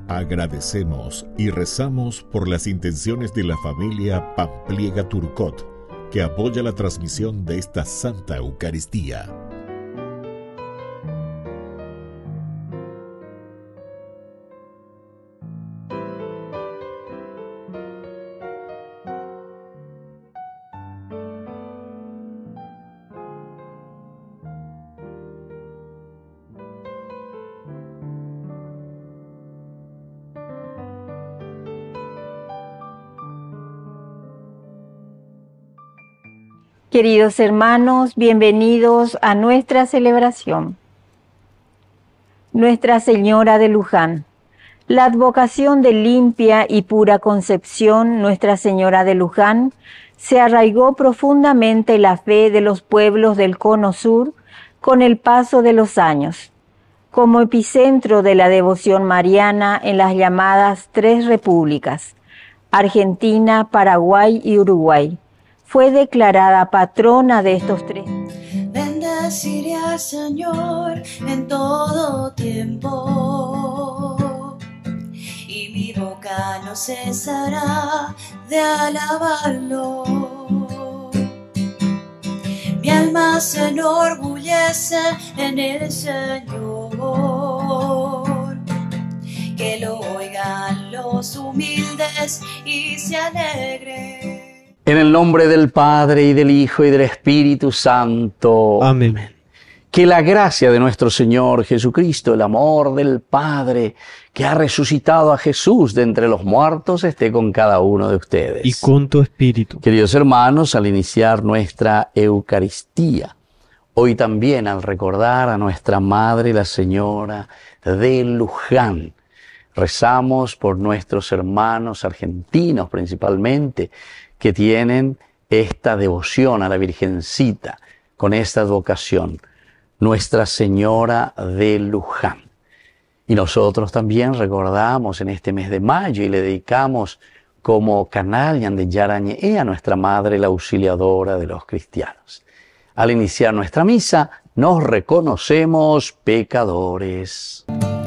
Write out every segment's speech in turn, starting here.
Agradecemos y rezamos por las intenciones de la familia Pampliega Turcot, que apoya la transmisión de esta Santa Eucaristía. Queridos hermanos, bienvenidos a nuestra celebración. Nuestra Señora de Luján. La advocación de limpia y pura concepción, Nuestra Señora de Luján, se arraigó profundamente en la fe de los pueblos del Cono Sur con el paso de los años, como epicentro de la devoción mariana en las llamadas Tres Repúblicas, Argentina, Paraguay y Uruguay. Fue declarada patrona de estos tres. Bendeciré al Señor en todo tiempo, y mi boca no cesará de alabarlo. Mi alma se enorgullece en el Señor, que lo oigan los humildes y se alegren. En el nombre del Padre, y del Hijo, y del Espíritu Santo. Amén. Que la gracia de nuestro Señor Jesucristo, el amor del Padre, que ha resucitado a Jesús de entre los muertos, esté con cada uno de ustedes. Y con tu espíritu. Queridos hermanos, al iniciar nuestra Eucaristía, hoy también al recordar a nuestra Madre, la Señora de Luján, rezamos por nuestros hermanos argentinos principalmente, que tienen esta devoción a la Virgencita, con esta advocación, Nuestra Señora de Luján. Y nosotros también recordamos en este mes de mayo y le dedicamos como Canallan de Yarañé a nuestra Madre, la Auxiliadora de los cristianos. Al iniciar nuestra misa, nos reconocemos pecadores.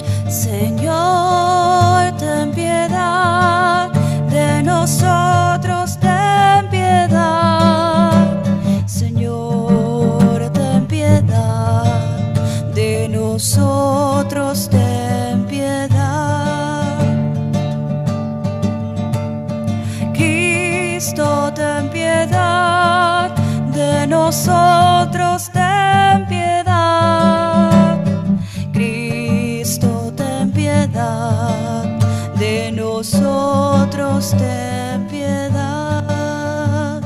Señor, ten piedad de nosotros, ten piedad. Señor, ten piedad de nosotros, ten piedad. Cristo, ten piedad de nosotros, ten piedad. Cristo, ten piedad de nosotros, ten piedad.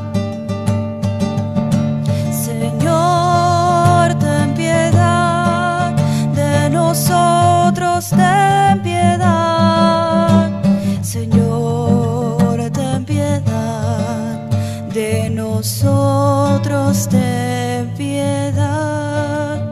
Señor, ten piedad de nosotros, ten piedad. Señor, ten piedad de nosotros, ten piedad.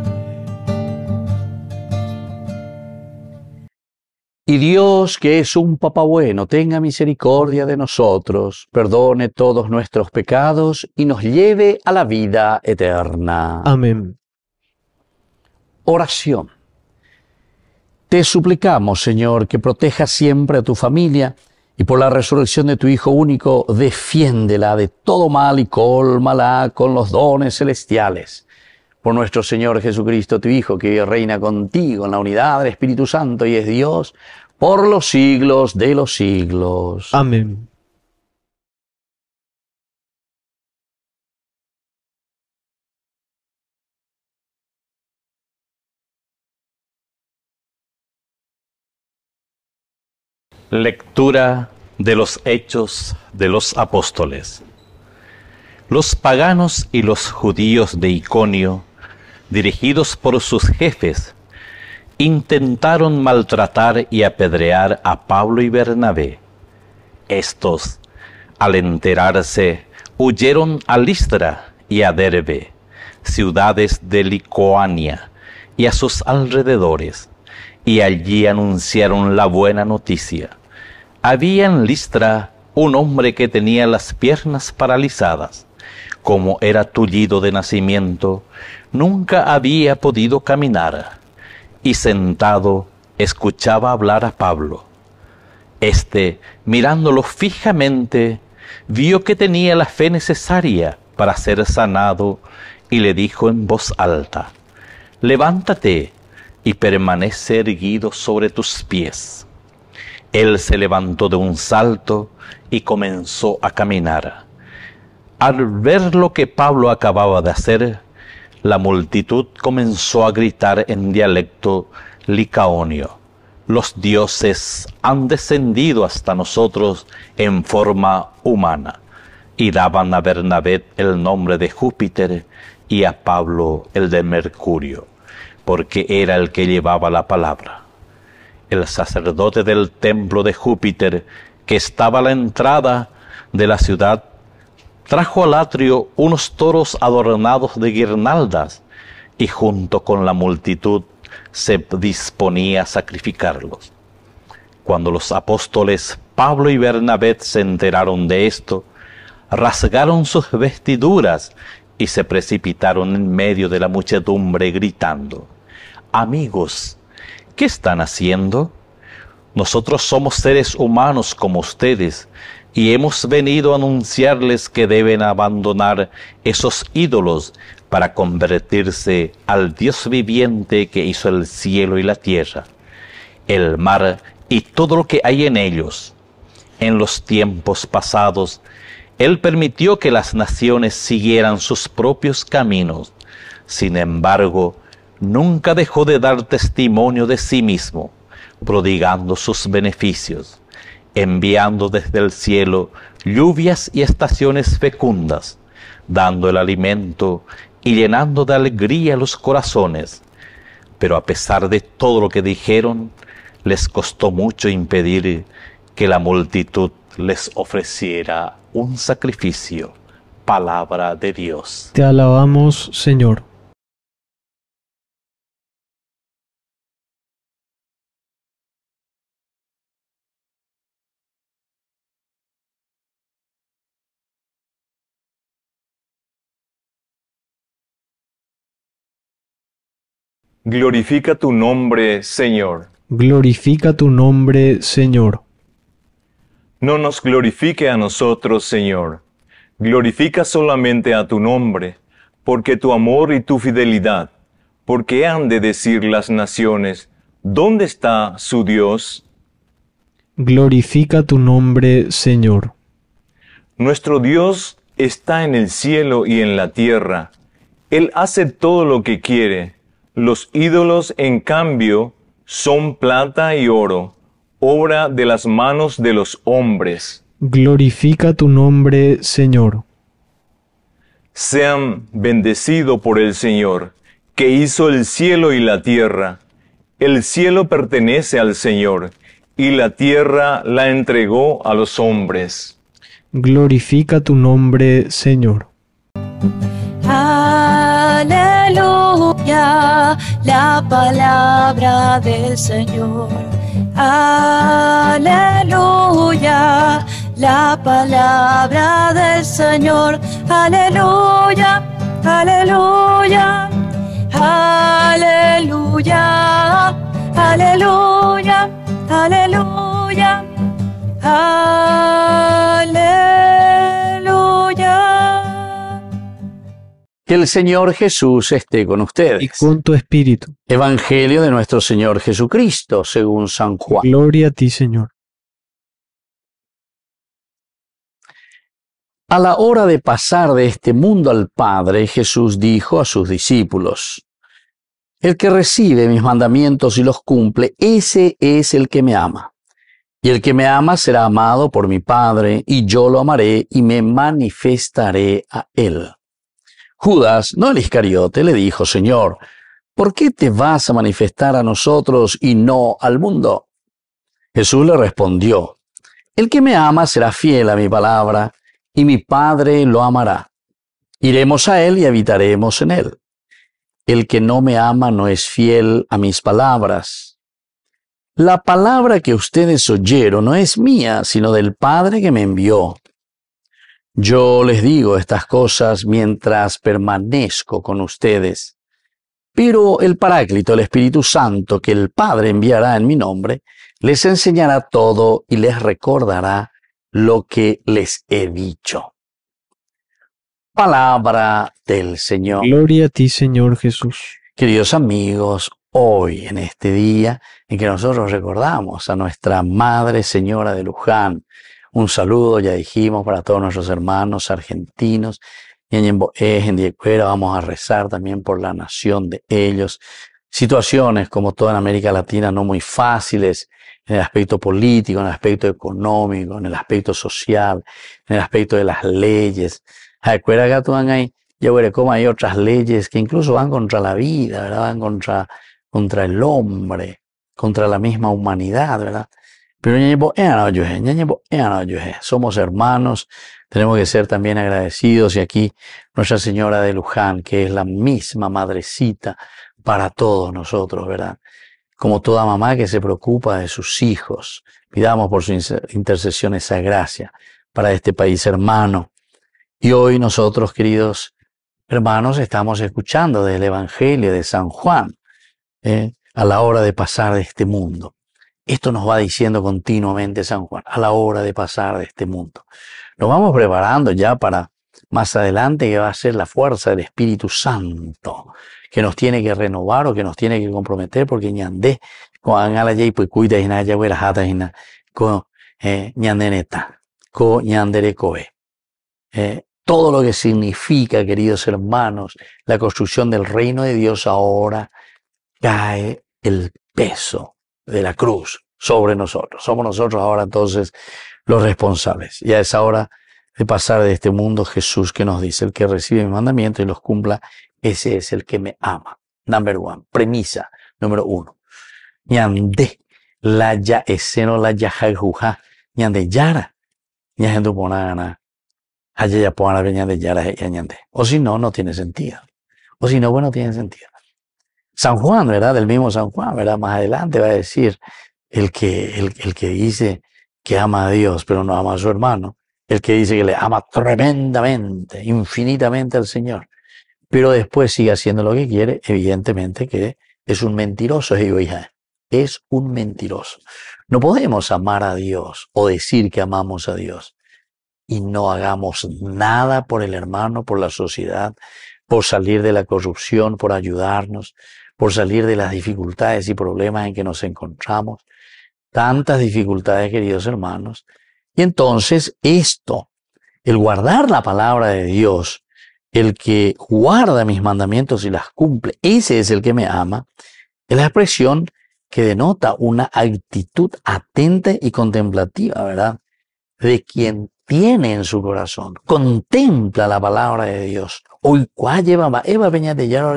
Y Dios, que es un Papá bueno, tenga misericordia de nosotros, perdone todos nuestros pecados y nos lleve a la vida eterna. Amén. Oración. Te suplicamos, Señor, que protejas siempre a tu familia y por la resurrección de tu Hijo único, defiéndela de todo mal y cólmala con los dones celestiales. Por nuestro Señor Jesucristo, tu Hijo, que reina contigo en la unidad del Espíritu Santo y es Dios por los siglos de los siglos. Amén. Lectura de los Hechos de los Apóstoles. Los paganos y los judíos de Iconio, dirigidos por sus jefes, intentaron maltratar y apedrear a Pablo y Bernabé. Estos, al enterarse, huyeron a Listra y a Derbe, ciudades de Licoania y a sus alrededores, y allí anunciaron la buena noticia. Había en Listra un hombre que tenía las piernas paralizadas. Como era tullido de nacimiento, nunca había podido caminar, y sentado escuchaba hablar a Pablo. Este, mirándolo fijamente, vio que tenía la fe necesaria para ser sanado y le dijo en voz alta: «Levántate y permanece erguido sobre tus pies». Él se levantó de un salto y comenzó a caminar. Al ver lo que Pablo acababa de hacer, la multitud comenzó a gritar en dialecto licaonio: «Los dioses han descendido hasta nosotros en forma humana», y daban a Bernabé el nombre de Júpiter y a Pablo el de Mercurio, porque era el que llevaba la palabra. El sacerdote del templo de Júpiter, que estaba a la entrada de la ciudad, trajo al atrio unos toros adornados de guirnaldas y junto con la multitud se disponía a sacrificarlos. Cuando los apóstoles Pablo y Bernabé se enteraron de esto, rasgaron sus vestiduras y se precipitaron en medio de la muchedumbre gritando: «Amigos, ¿qué están haciendo? Nosotros somos seres humanos como ustedes y hemos venido a anunciarles que deben abandonar esos ídolos para convertirse al Dios viviente que hizo el cielo y la tierra, el mar y todo lo que hay en ellos. En los tiempos pasados, Él permitió que las naciones siguieran sus propios caminos. Sin embargo, nunca dejó de dar testimonio de sí mismo, prodigando sus beneficios, enviando desde el cielo lluvias y estaciones fecundas, dando el alimento y llenando de alegría los corazones. Pero a pesar de todo lo que dijeron, les costó mucho impedir que la multitud les ofreciera un sacrificio». Palabra de Dios. Te alabamos, Señor. Glorifica tu nombre, Señor. Glorifica tu nombre, Señor. No nos glorifique a nosotros, Señor. Glorifica solamente a tu nombre, porque tu amor y tu fidelidad. Porque han de decir las naciones: ¿dónde está su Dios? Glorifica tu nombre, Señor. Nuestro Dios está en el cielo y en la tierra. Él hace todo lo que quiere. Los ídolos, en cambio, son plata y oro, obra de las manos de los hombres. Glorifica tu nombre, Señor. Sean bendecidos por el Señor, que hizo el cielo y la tierra. El cielo pertenece al Señor, y la tierra la entregó a los hombres. Glorifica tu nombre, Señor. Aleluya, la palabra del Señor. Aleluya, la palabra del Señor. Aleluya, aleluya, aleluya, aleluya, aleluya, aleluya. Que el Señor Jesús esté con ustedes. Y con tu espíritu. Evangelio de nuestro Señor Jesucristo, según San Juan. Gloria a ti, Señor. A la hora de pasar de este mundo al Padre, Jesús dijo a sus discípulos: «El que recibe mis mandamientos y los cumple, ese es el que me ama. Y el que me ama será amado por mi Padre, y yo lo amaré y me manifestaré a él». Judas, no el Iscariote, le dijo: «Señor, ¿por qué te vas a manifestar a nosotros y no al mundo?». Jesús le respondió: «El que me ama será fiel a mi palabra, y mi Padre lo amará. Iremos a él y habitaremos en él. El que no me ama no es fiel a mis palabras. La palabra que ustedes oyeron no es mía, sino del Padre que me envió. Yo les digo estas cosas mientras permanezco con ustedes. Pero el Paráclito, el Espíritu Santo, que el Padre enviará en mi nombre, Les enseñará todo y les recordará lo que les he dicho. Palabra del Señor. Gloria a ti, Señor Jesús. Queridos amigos, hoy en este día en que nosotros recordamos a nuestra Madre Señora de Luján, un saludo, ya dijimos, para todos nuestros hermanos argentinos. Y en Diecuera vamos a rezar también por la nación de ellos. Situaciones como toda en América Latina no muy fáciles en el aspecto político, en el aspecto económico, en el aspecto social, en el aspecto de las leyes. Diecuera acá tú ahí, ya veré cómo hay otras leyes que incluso van contra la vida, ¿verdad? Van contra el hombre, contra la misma humanidad, ¿verdad? Pero somos hermanos, tenemos que ser también agradecidos. Y aquí Nuestra Señora de Luján, que es la misma madrecita para todos nosotros, ¿verdad? Como toda mamá que se preocupa de sus hijos, pidamos por su intercesión esa gracia para este país hermano. Y hoy nosotros, queridos hermanos, estamos escuchando del Evangelio de San Juan, a la hora de pasar de este mundo. Esto nos va diciendo continuamente San Juan, a la hora de pasar de este mundo. Nos vamos preparando ya para más adelante, que va a ser la fuerza del Espíritu Santo, que nos tiene que renovar o que nos tiene que comprometer, porque ñandé, con ala y pues cuida y nada, ya hubiera jata y nada, con ñandeneta, con ñanderecoe. Todo lo que significa, queridos hermanos, la construcción del reino de Dios, ahora cae el peso de la cruz sobre nosotros. Somos nosotros ahora entonces los responsables. Y a esa hora de pasar de este mundo, Jesús que nos dice, el que recibe mi mandamiento y los cumpla, ese es el que me ama. Number one, premisa número 1. Ñande la ya eseno la ya jajuja, ñande yara, ñande ponana, allá ya ponana ñande yara ñande. O si no, no tiene sentido. O si no, bueno, tiene sentido. San Juan, ¿verdad? Del mismo San Juan, ¿verdad? Más adelante va a decir el que dice que ama a Dios, pero no ama a su hermano. El que dice que le ama tremendamente, infinitamente al Señor. Pero después sigue haciendo lo que quiere, evidentemente que es un mentiroso, es un mentiroso. No podemos amar a Dios o decir que amamos a Dios y no hagamos nada por el hermano, por la sociedad, por salir de la corrupción, por ayudarnos, por salir de las dificultades y problemas en que nos encontramos. Tantas dificultades, queridos hermanos. Y entonces esto, el guardar la palabra de Dios, el que guarda mis mandamientos y las cumple, ese es el que me ama, es la expresión que denota una actitud atenta y contemplativa, ¿verdad? De quien tiene en su corazón, contempla la palabra de Dios. Hoy, ¿cuál lleva? Eva peña de ya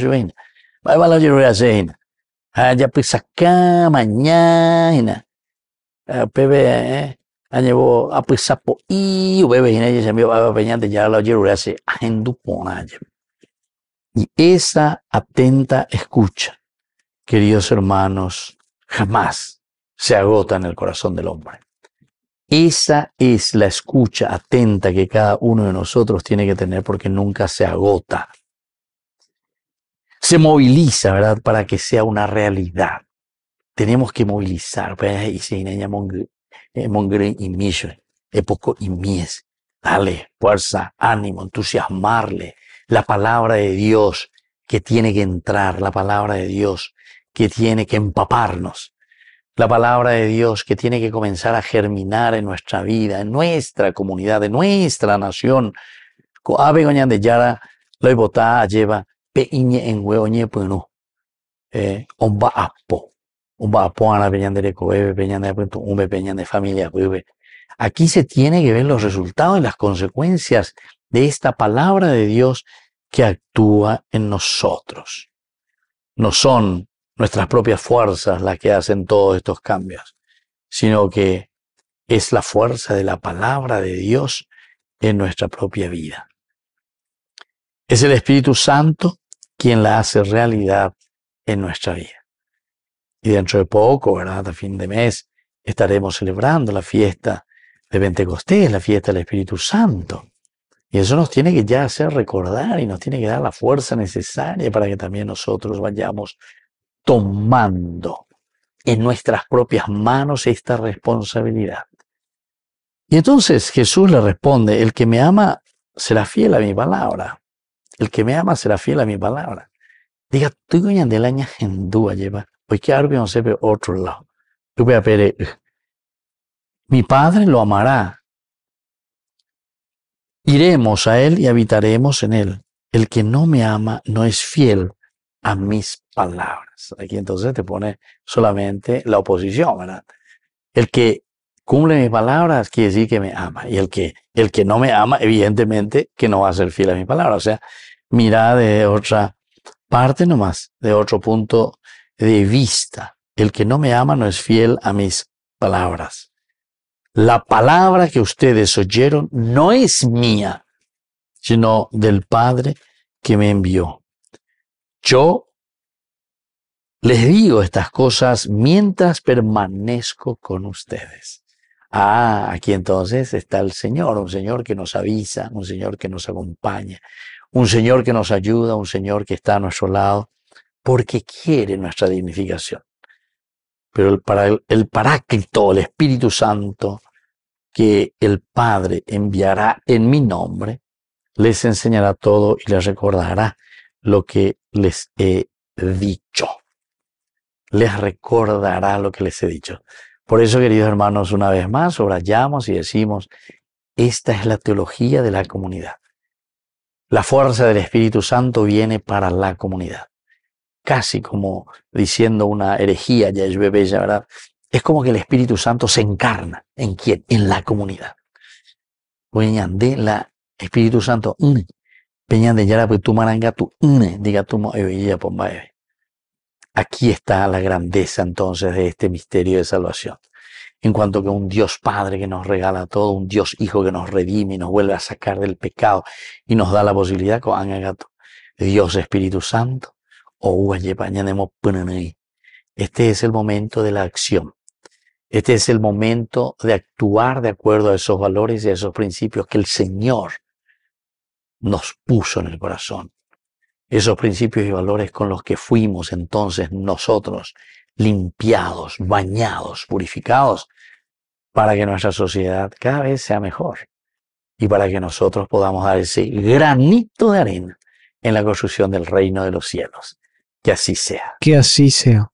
va la llorera cena. Ya pues acá mañana. Bebé, llevó a pues sapo y bebé y ella se me va a peña de ya la llorera se agendu ponaya. Y esa atenta escucha, queridos hermanos, jamás se agota en el corazón del hombre. Esa es la escucha atenta que cada uno de nosotros tiene que tener, porque nunca se agota. Se moviliza, ¿verdad? Para que sea una realidad. Tenemos que movilizar. Dale fuerza, ánimo, entusiasmarle. La palabra de Dios que tiene que entrar, la palabra de Dios que tiene que empaparnos. La palabra de Dios que tiene que comenzar a germinar en nuestra vida, en nuestra comunidad, en nuestra nación. Ave goñan de yara, lo ibotá lleva peiñe en hueoñe puno. Omba apo ana peñan de recobe, peñan de punto, peñan de familia, bebe. Aquí se tiene que ver los resultados y las consecuencias de esta palabra de Dios que actúa en nosotros. No son nuestras propias fuerzas las que hacen todos estos cambios, sino que es la fuerza de la palabra de Dios en nuestra propia vida. Es el Espíritu Santo quien la hace realidad en nuestra vida. Y dentro de poco, ¿verdad? A fin de mes, estaremos celebrando la fiesta de Pentecostés, la fiesta del Espíritu Santo. Y eso nos tiene que ya hacer recordar y nos tiene que dar la fuerza necesaria para que también nosotros vayamos tomando en nuestras propias manos esta responsabilidad. Y entonces Jesús le responde, el que me ama será fiel a mi palabra. El que me ama será fiel a mi palabra. Diga, tú goñan del año en dúa lleva. Hoy que arbe no se ve otro lado. Yo voy a ver, mi Padre lo amará. Iremos a él y habitaremos en él. El que no me ama no es fiel a mis palabras. Aquí entonces te pone solamente la oposición, ¿verdad? El que cumple mis palabras quiere decir que me ama. Y el que no me ama, evidentemente, que no va a ser fiel a mis palabras. O sea, mira de otra parte nomás, de otro punto de vista. El que no me ama no es fiel a mis palabras. La palabra que ustedes oyeron no es mía, sino del Padre que me envió. Yo les digo estas cosas mientras permanezco con ustedes. Aquí entonces está el Señor, un Señor que nos avisa, un Señor que nos acompaña, un Señor que nos ayuda, un Señor que está a nuestro lado, porque quiere nuestra dignificación. Pero el Paráclito, el Espíritu Santo, que el Padre enviará en mi nombre, les enseñará todo y les recordará lo que les he dicho. Les recordará lo que les he dicho. Por eso, queridos hermanos, una vez más, subrayamos y decimos, esta es la teología de la comunidad. La fuerza del Espíritu Santo viene para la comunidad. Casi como diciendo una herejía, ya es bella, ¿verdad? Es como que el Espíritu Santo se encarna. ¿En quién? En la comunidad. Peñan de la Espíritu Santo. Peñan de yara, pues tu maranga, tu diga tu moevilla, pombaeve. Aquí está la grandeza entonces de este misterio de salvación. En cuanto que un Dios Padre que nos regala todo, un Dios Hijo que nos redime y nos vuelve a sacar del pecado y nos da la posibilidad con Angagato. Dios Espíritu Santo. Este es el momento de la acción. Este es el momento de actuar de acuerdo a esos valores y a esos principios que el Señor nos puso en el corazón. Esos principios y valores con los que fuimos entonces nosotros limpiados, bañados, purificados, para que nuestra sociedad cada vez sea mejor y para que nosotros podamos dar ese granito de arena en la construcción del reino de los cielos. Que así sea. Que así sea.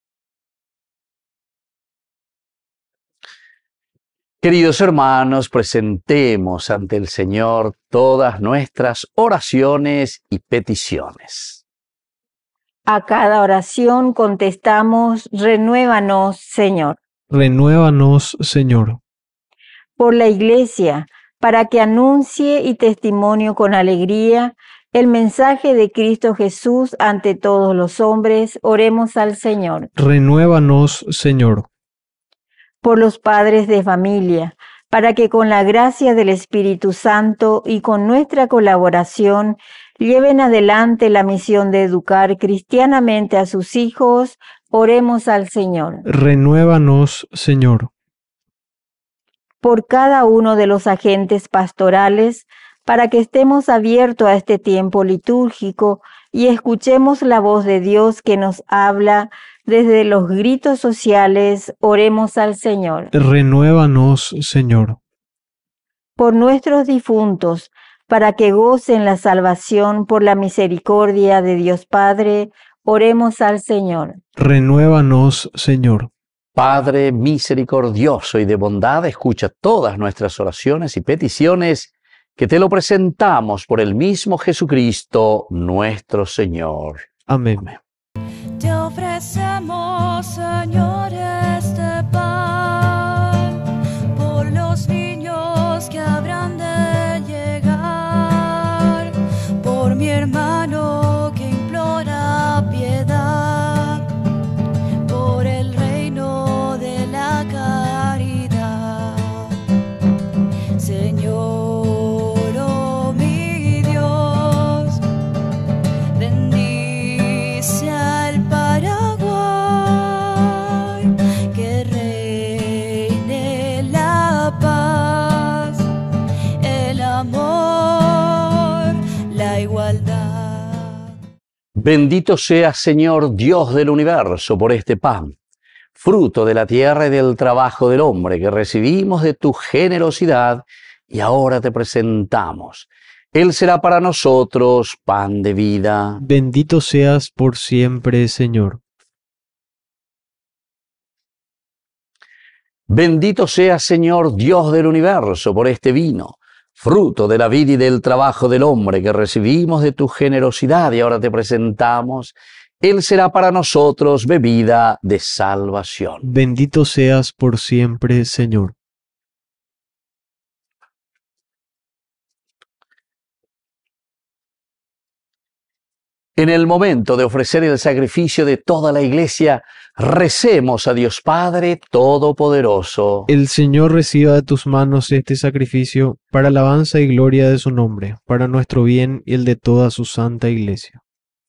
Queridos hermanos, presentemos ante el Señor todas nuestras oraciones y peticiones. A cada oración contestamos, renuévanos, Señor. Renuévanos, Señor. Por la Iglesia, para que anuncie y testimonio con alegría el mensaje de Cristo Jesús ante todos los hombres, oremos al Señor. Renuévanos, Señor. Por los padres de familia, para que con la gracia del Espíritu Santo y con nuestra colaboración lleven adelante la misión de educar cristianamente a sus hijos, oremos al Señor. Renuévanos, Señor. Por cada uno de los agentes pastorales, para que estemos abiertos a este tiempo litúrgico y escuchemos la voz de Dios que nos habla desde los gritos sociales, oremos al Señor. Renuévanos, Señor. Por nuestros difuntos, para que gocen la salvación por la misericordia de Dios Padre, oremos al Señor. Renuévanos, Señor. Padre misericordioso y de bondad, escucha todas nuestras oraciones y peticiones, que te lo presentamos por el mismo Jesucristo, nuestro Señor. Amén. Amén. Te ofrecemos, Señor, este pan por los niños que habrán de llegar, por mi hermano que implora piedad, por el reino de la caridad. Señor, Bendito sea, Señor, Dios del universo, por este pan, fruto de la tierra y del trabajo del hombre, que recibimos de tu generosidad y ahora te presentamos. Él será para nosotros pan de vida. Bendito seas por siempre, Señor. Bendito seas, Señor, Dios del universo, por este vino, fruto de la vida y del trabajo del hombre, que recibimos de tu generosidad y ahora te presentamos. Él será para nosotros bebida de salvación. Bendito seas por siempre, Señor. En el momento de ofrecer el sacrificio de toda la iglesia, recemos a Dios Padre Todopoderoso. El Señor reciba de tus manos este sacrificio para alabanza y gloria de su nombre, para nuestro bien y el de toda su santa iglesia.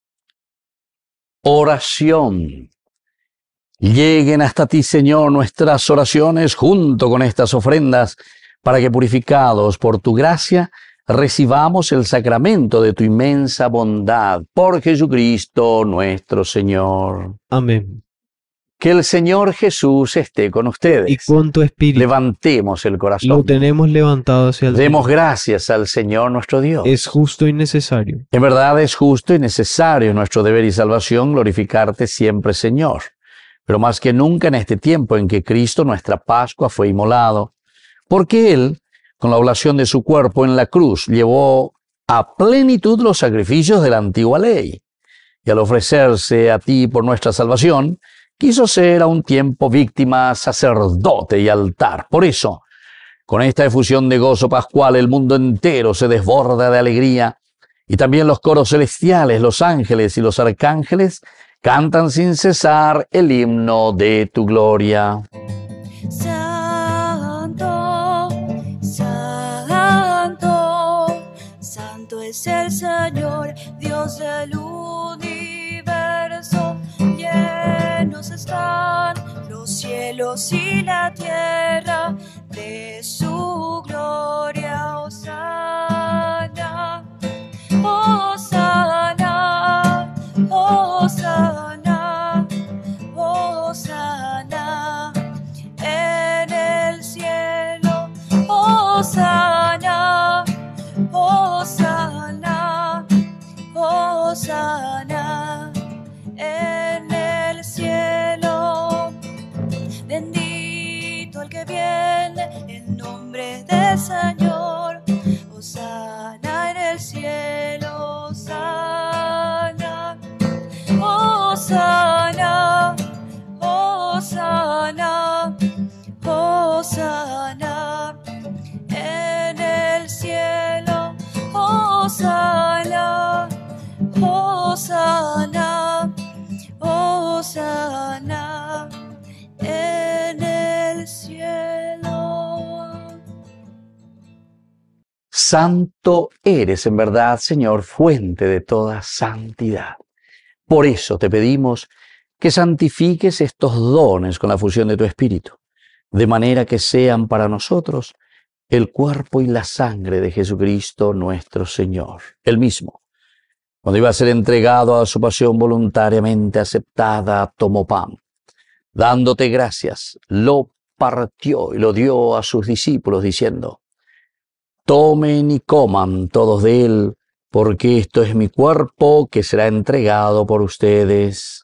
Oración. Lleguen hasta ti, Señor, nuestras oraciones junto con estas ofrendas, para que purificados por tu gracia, recibamos el sacramento de tu inmensa bondad. Por Jesucristo nuestro Señor. Amén. Que el Señor Jesús esté con ustedes. Y con tu espíritu Levantemos el corazón. lo tenemos levantado hacia el Demos Señor. gracias al Señor nuestro Dios. Es justo y necesario. En verdad es justo y necesario nuestro deber y salvación glorificarte siempre, Señor. Pero más que nunca en este tiempo en que Cristo, nuestra Pascua, fue inmolado, porque Él, con la oblación de su cuerpo en la cruz, llevó a plenitud los sacrificios de la antigua ley, y al ofrecerse a ti por nuestra salvación, quiso ser a un tiempo víctima, sacerdote y altar. Por eso, con esta efusión de gozo pascual, el mundo entero se desborda de alegría, y también los coros celestiales, los ángeles y los arcángeles cantan sin cesar el himno de tu gloria. Santo, santo, santo es el Señor, Dios del universo. Llenos están los cielos y la tierra de su gloria. Hosana, hosana, hosana, hosana en el cielo. Hosana, hosana, hosana en el cielo. Bendito el que viene en nombre del Señor. Hosana en el cielo. Hosana, hosana, hosana, hosana en el cielo. Hosana, hosana, hosana en el cielo. Santo eres en verdad, Señor, fuente de toda santidad. Por eso te pedimos que santifiques estos dones con la fusión de tu Espíritu, de manera que sean para nosotros el cuerpo y la sangre de Jesucristo nuestro Señor. Él mismo, cuando iba a ser entregado a su pasión voluntariamente aceptada, tomó pan. Dándote gracias, lo partió y lo dio a sus discípulos, diciendo: tomen y coman todos de él, porque esto es mi cuerpo que será entregado por ustedes.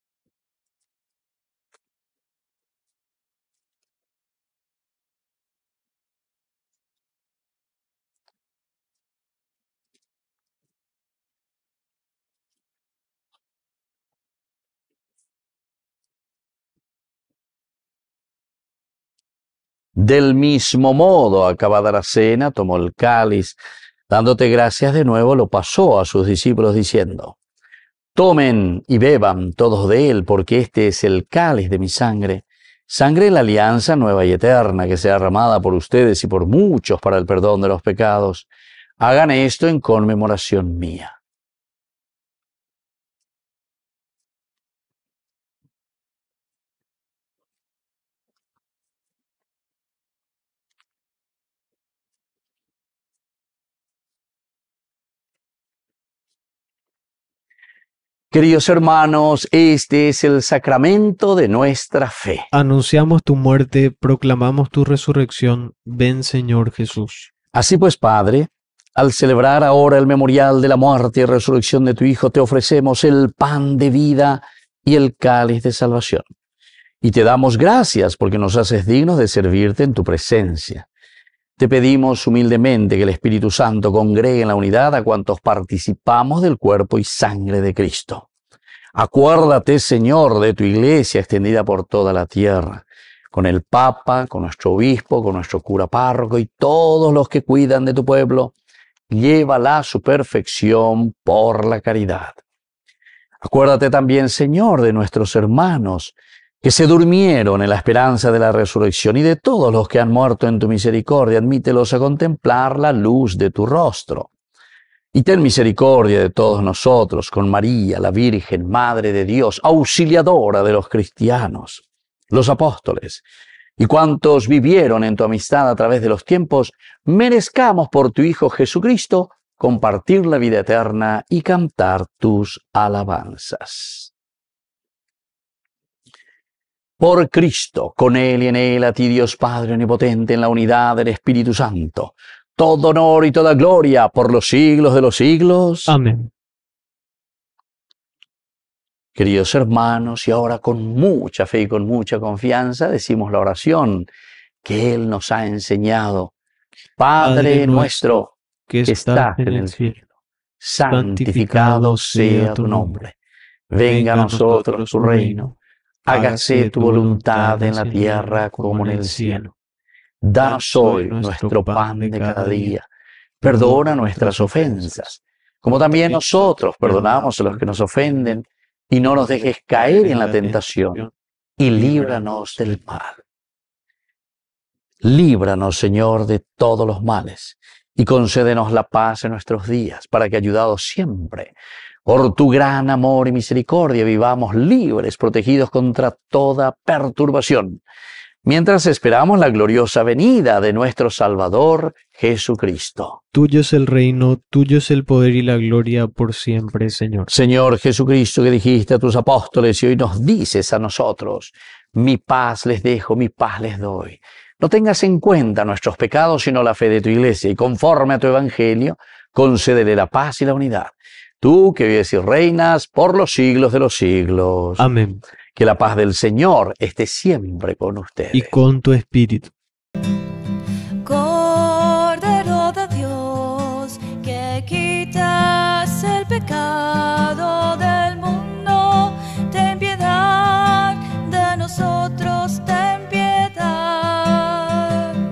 Del mismo modo, acabada la cena, tomó el cáliz, dándote gracias de nuevo, lo pasó a sus discípulos diciendo: tomen y beban todos de él, porque este es el cáliz de mi sangre, sangre de la alianza nueva y eterna, que sea derramada por ustedes y por muchos para el perdón de los pecados. Hagan esto en conmemoración mía. Queridos hermanos, este es el sacramento de nuestra fe. Anunciamos tu muerte, proclamamos tu resurrección. Ven, Señor Jesús. Así pues, Padre, al celebrar ahora el memorial de la muerte y resurrección de tu Hijo, te ofrecemos el pan de vida y el cáliz de salvación. Y te damos gracias porque nos haces dignos de servirte en tu presencia. Te pedimos humildemente que el Espíritu Santo congregue en la unidad a cuantos participamos del cuerpo y sangre de Cristo. Acuérdate, Señor, de tu iglesia extendida por toda la tierra, con el Papa, con nuestro obispo, con nuestro cura párroco y todos los que cuidan de tu pueblo. Llévala a su perfección por la caridad. Acuérdate también, Señor, de nuestros hermanos que se durmieron en la esperanza de la resurrección y de todos los que han muerto en tu misericordia. Admítelos a contemplar la luz de tu rostro. Y ten misericordia de todos nosotros, con María, la Virgen, Madre de Dios, auxiliadora de los cristianos, los apóstoles, y cuantos vivieron en tu amistad a través de los tiempos, merezcamos por tu Hijo Jesucristo compartir la vida eterna y cantar tus alabanzas. Por Cristo, con Él y en Él, a ti Dios Padre Omnipotente, en la unidad del Espíritu Santo, todo honor y toda gloria por los siglos de los siglos. Amén. Queridos hermanos, y ahora con mucha fe y con mucha confianza decimos la oración que Él nos ha enseñado. Padre nuestro, que estás en el cielo, santificado sea tu nombre. Venga a nosotros tu reino. Hágase tu voluntad en la tierra como en el cielo. Danos hoy nuestro pan de cada día. Perdona nuestras ofensas, como también nosotros perdonamos a los que nos ofenden. Y no nos dejes caer en la tentación, y líbranos del mal. Líbranos, Señor, de todos los males, y concédenos la paz en nuestros días, para que, ayudados siempre por tu gran amor y misericordia, vivamos libres, protegidos contra toda perturbación, mientras esperamos la gloriosa venida de nuestro Salvador Jesucristo. Tuyo es el reino, tuyo es el poder y la gloria por siempre, Señor. Señor Jesucristo, que dijiste a tus apóstoles y hoy nos dices a nosotros: mi paz les dejo, mi paz les doy. No tengas en cuenta nuestros pecados, sino la fe de tu iglesia, y conforme a tu evangelio, concédele la paz y la unidad. Tú que vives y reinas por los siglos de los siglos. Amén. Que la paz del Señor esté siempre con ustedes. Y con tu espíritu. Cordero de Dios, que quitas el pecado del mundo, ten piedad de nosotros, ten piedad.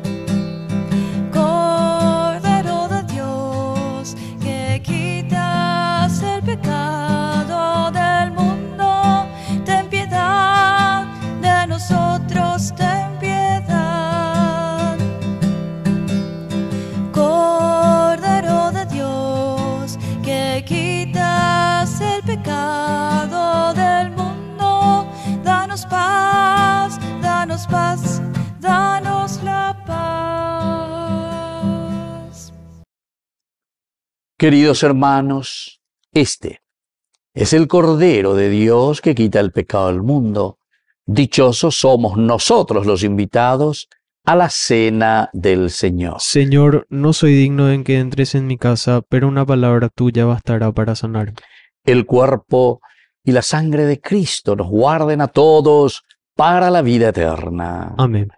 Cordero de Dios, que quitas el pecado del mundo, ten piedad de nosotros, ten piedad. Cordero de Dios, que quitas el pecado del mundo, danos paz, danos paz, danos la paz. Queridos hermanos, este es el Cordero de Dios que quita el pecado del mundo. Dichosos somos nosotros los invitados a la cena del Señor. Señor, no soy digno en que entres en mi casa, pero una palabra tuya bastará para sanarme. El cuerpo y la sangre de Cristo nos guarden a todos para la vida eterna. Amén.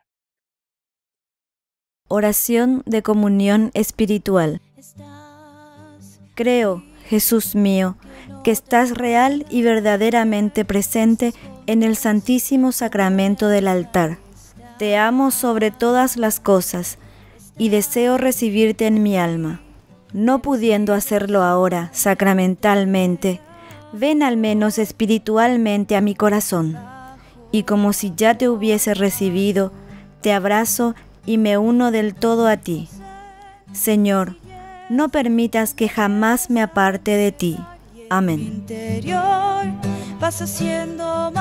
Oración de comunión espiritual. Creo, Jesús mío, que estás real y verdaderamente presente en el Santísimo Sacramento del altar. Te amo sobre todas las cosas y deseo recibirte en mi alma. No pudiendo hacerlo ahora sacramentalmente, ven al menos espiritualmente a mi corazón, y como si ya te hubiese recibido, te abrazo y me uno del todo a ti. Señor, no permitas que jamás me aparte de ti. Amén. Interior vas haciendo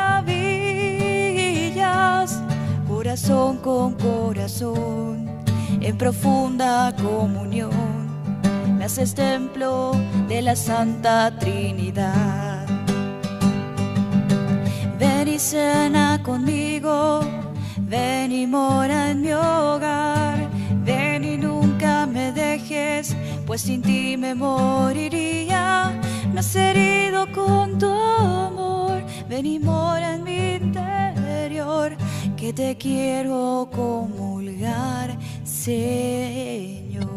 maravillas, corazón con corazón, en profunda comunión. Me haces templo de la Santa Trinidad. Ven y cena conmigo, ven y mora en mi hogar, ven y nunca me dejes, pues sin ti me moriría. Me has herido con tu amor, ven y mora en mi interior, que te quiero comulgar, Señor.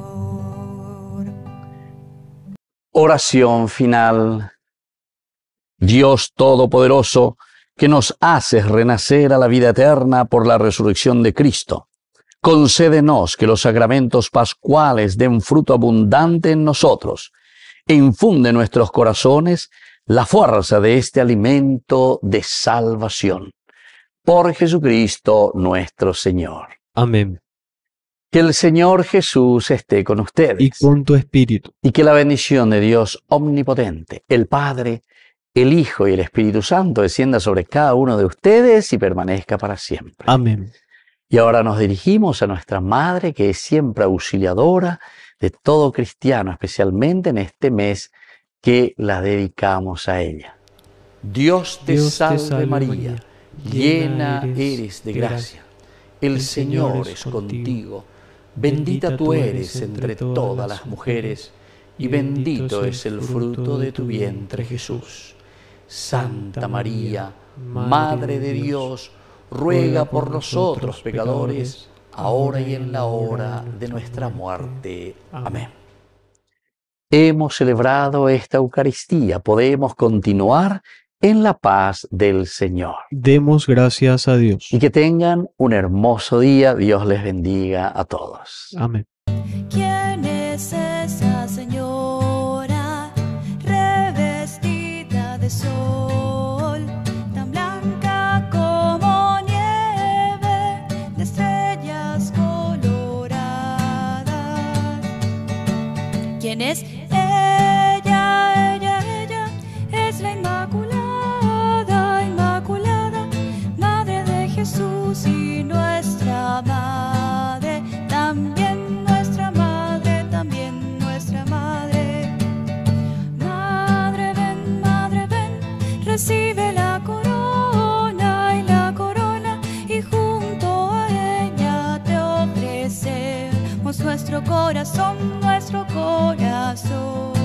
Oración final. Dios Todopoderoso, que nos haces renacer a la vida eterna por la resurrección de Cristo, concédenos que los sacramentos pascuales den fruto abundante en nosotros e infunde en nuestros corazones la fuerza de este alimento de salvación. Por Jesucristo nuestro Señor. Amén. Que el Señor Jesús esté con ustedes. Y con tu espíritu. Y que la bendición de Dios omnipotente, el Padre, el Hijo y el Espíritu Santo descienda sobre cada uno de ustedes y permanezca para siempre. Amén. Y ahora nos dirigimos a nuestra Madre, que es siempre auxiliadora de todo cristiano, especialmente en este mes que la dedicamos a ella. Dios te salve María, llena eres de gracia. El Señor es contigo. Bendita tú eres entre todas las mujeres, y bendito es el fruto de tu vientre, Jesús. Santa María, Madre de Dios, ruega por nosotros pecadores, ahora y en la hora de nuestra muerte. Amén. Hemos celebrado esta Eucaristía, podemos continuar en la paz del Señor. Demos gracias a Dios. Y que tengan un hermoso día. Dios les bendiga a todos. Amén. ¿Quién es esa señora revestida de sol, tan blanca como nieve, de estrellas coloradas? ¿Quién es ella? Ella es la Inmaculada, Inmaculada, Madre de Jesús y nuestra Madre, también nuestra Madre, también nuestra Madre. Madre ven, recibe la corona y junto a ella te ofrecemos nuestro corazón, nuestro corazón.